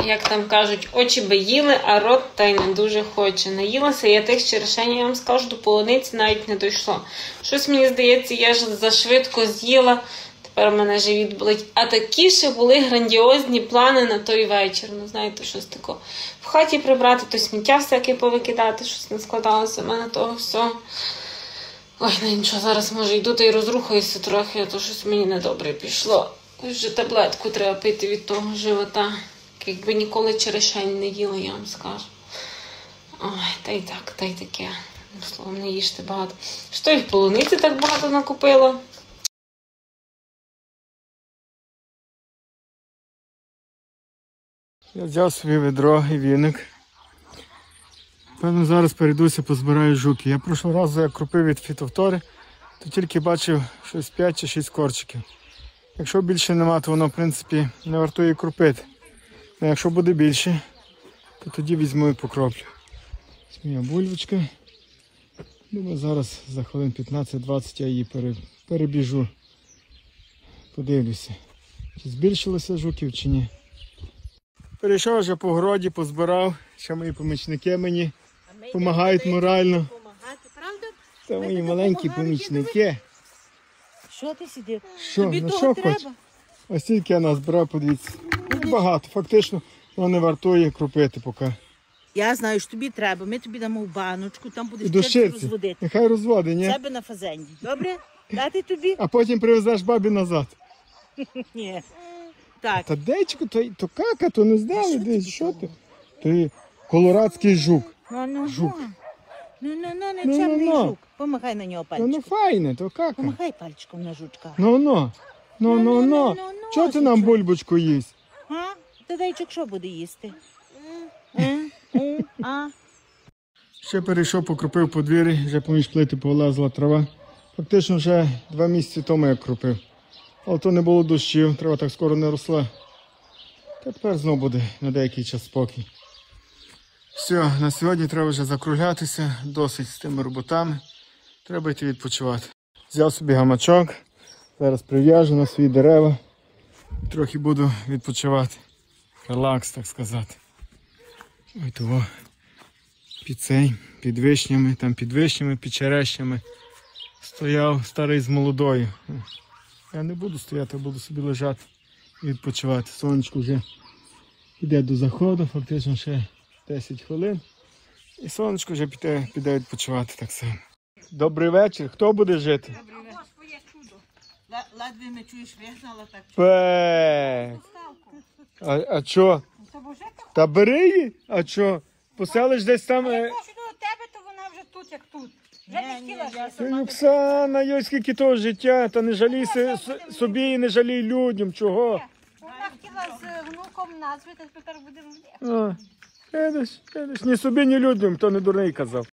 як там кажуть, очі би їли, а рот та й не дуже хоче. Наїлася я тих черешень, я вам скажу, до полуниці навіть не дійшло. Щось мені здається, я ж зашвидко з'їла, тепер в мене живіт болить. А такі ще були грандіозні плани на той вечір. Ну, знаєте, щось таке. В хаті прибрати, то сміття всяке повикидати, щось не складалося в мене того всього. Ой, ну нічого, зараз, може, йду та й розрухаюся трохи, а то щось мені недобре пішло. Вже таблетку треба пити від того живота. Якби ніколи черешень не їла, я вам скажу. Ой, та й так, та й таке. Словом, не їжте багато. Що й в полуниці так багато накупила? Я взяв собі ведро і віник. Певно, зараз перейдуся, позбираю жуки. Я прошлого разу, як крупив від фітофтори, то тільки бачив щось 5 чи 6 корчиків. Якщо більше нема, то воно, в принципі, не вартує крупити. А якщо буде більше, то тоді візьму і покроплю. Ось моя бульбочка. Думаю, зараз за хвилин 15-20 я її перебіжу. Подивлюся, чи збільшилося жуків, чи ні. Перейшов вже по городі, позбирав. Ще мої помічники мені допомагають морально. Це мої маленькі помічники. Що ти сидиш? Що? Тобі Ну того що треба? хоч? Ось тільки я назбирав, подивіться. Багато. Фактично, воно не вартує крупити поки. Я знаю, що тобі треба. Ми тобі дамо в баночку, там І будеш до черці ширці. розводити. Нехай розводить, ні? Себе на фазенді. Добре? Дати тобі? А потім привезеш бабі назад. Ні. Так. Та дечко, то кака, то не знали десь, що ти? То колорадський жук. Жук. Не Ну, чемний ну. жук. Помахай на нього Ну пальчиком. файне, то кака. Помахай пальчиком на жучка. Ну. Чого ти нам бульбочку їсть? А? Та дайчик що буде їсти? А? Ще перейшов, покропив подвір'я, вже поміж плити повилазила трава. Фактично вже 2 місяці тому я кропив. Але то не було дощів, трава так скоро не росла. Та тепер знову буде на деякий час спокій. Все, на сьогодні треба вже закруглятися, досить з тими роботами. Треба йти відпочивати. Взяв собі гамачок, зараз прив'яжу на свої дерева. Трохи буду відпочивати. Релакс, так сказати. Ой, того. Під вишнями, там під вишнями, під черешнями стояв старий з молодою. Я не буду стояти, буду собі лежати і відпочивати. Сонечко вже йде до заходу, фактично ще 10 хвилин. І сонечко вже піде відпочивати так само. Добрий вечір. Хто буде жити? Своє чудо. Ладві ми чуєш, вигнала так. Пек. А чо? Та бери її. А чо? Поселиш десь там... Якщо до тебе, то вона вже тут, як тут. Вже не хотіла жити. Оксана, йой, скільки того життя, та не жалій собі і не жалій людям, чого? Вона хотіла з внуком назвити, тепер будемо. Видиш, ні собі, ні людям, хто не дурний казав.